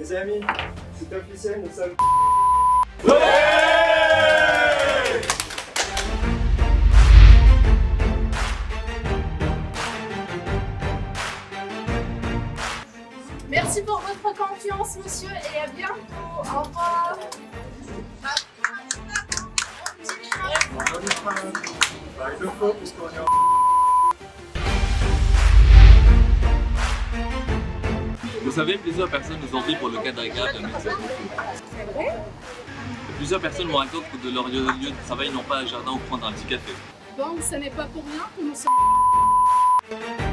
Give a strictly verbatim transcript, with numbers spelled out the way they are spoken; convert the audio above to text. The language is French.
Les amis, c'est officiel, nous sommes... Merci pour votre confiance, monsieur, et à bientôt. Au revoir. Bah, il le faut, puisqu'on est en... Vous savez, plusieurs personnes nous ont pris pour le cadre agréable d'un médecin. C'est vrai? Plusieurs personnes me racontent que de leur lieu de travail n'ont pas un jardin où prendre un petit café. Donc, ce n'est pas pour rien que nous sommes...